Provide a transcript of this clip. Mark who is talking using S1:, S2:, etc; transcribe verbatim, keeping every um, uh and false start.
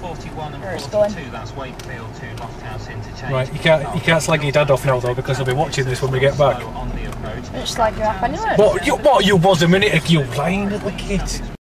S1: forty-one and
S2: There's
S1: forty-two,
S2: going.
S1: that's Wakefield to Lofthouse interchange.
S3: Right, you can't you can't slag your dad off now though, because he'll be watching this when we get back.
S1: On the approach.
S2: Just slag you off anyway.
S3: What you what you was a minute ago, you lying little kid.